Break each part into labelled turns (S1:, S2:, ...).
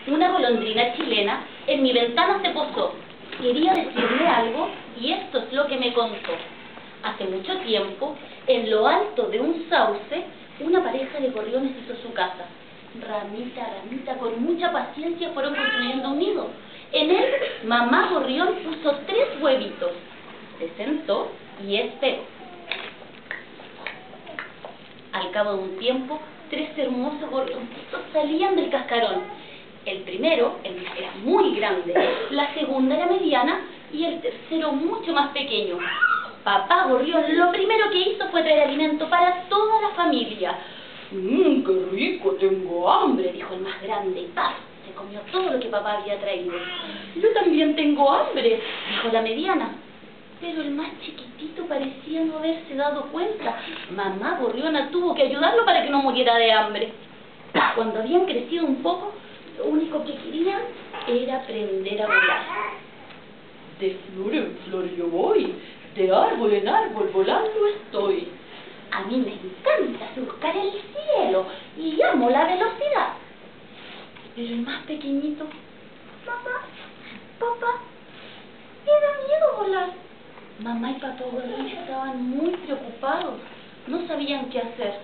S1: Una golondrina chilena en mi ventana se posó. Quería decirme algo y esto es lo que me contó. Hace mucho tiempo, en lo alto de un sauce, una pareja de gorriones hizo su casa. Ramita a ramita, con mucha paciencia fueron construyendo un nido. En él, mamá gorrión puso 3 huevitos. Se sentó y esperó. Al cabo de un tiempo, 3 hermosos gorrioncitos salían del cascarón. El primero era muy grande, la segunda era mediana y el tercero mucho más pequeño. Papá gorrión lo primero que hizo fue traer alimento para toda la familia. ¡Qué rico! Tengo hambre, dijo el más grande y ¡paf! Se comió todo lo que papá había traído. Yo también tengo hambre, dijo la mediana. Pero el más chiquitito parecía no haberse dado cuenta. Mamá gorriona tuvo que ayudarlo para que no muriera de hambre. Cuando habían crecido un poco, lo único que querían era aprender a volar. De flor en flor yo voy, de árbol en árbol volando estoy. A mí me encanta surcar el cielo y amo la velocidad. Pero el más pequeñito, mamá, papá, me da miedo volar. Mamá y papá gorrión estaban muy preocupados, no sabían qué hacer.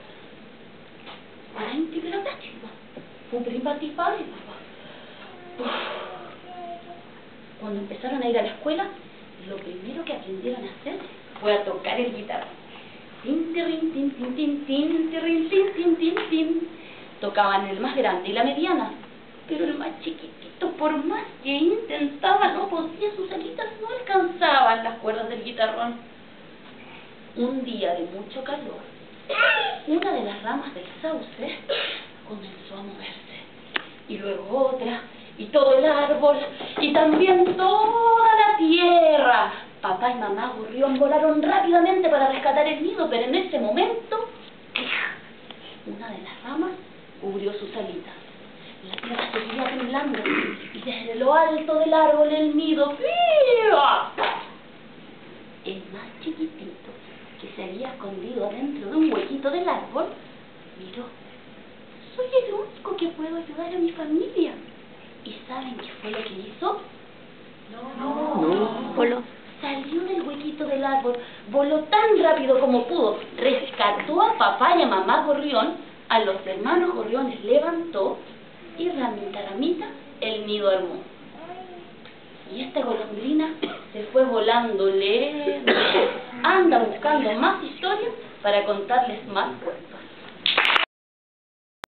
S1: Papá. Cuando empezaron a ir a la escuela, lo primero que aprendieron a hacer fue a tocar el guitarra. Tin, tirin, tin, tin, tin, tin, tirin, tin, tin, tin, tin. Tocaban el más grande y la mediana, pero el más chiquitito, por más que intentaba, no podía, sus alitas no alcanzaban las cuerdas del guitarrón. Un día de mucho calor, una de las ramas del sauce comenzó a moverse, y luego otra, y todo el árbol, y también toda la tierra. Papá y mamá gorrión volaron rápidamente para rescatar el nido, pero en ese momento, una de las ramas cubrió sus alitas. La tierra seguía temblando, y desde lo alto del árbol el nido, el más chiquitito, que se había escondido dentro de un huequito del árbol, miró. Soy el único que puedo ayudar a mi familia. ¿Y saben qué fue lo que hizo? No.
S2: Voló.
S1: Salió del huequito del árbol, voló tan rápido como pudo, rescató a papá y a mamá gorrión, a los hermanos gorriones levantó y ramita a ramita el nido armó. Y esta golondrina se fue volando lejos. Anda buscando más historias para contarles más cuentos.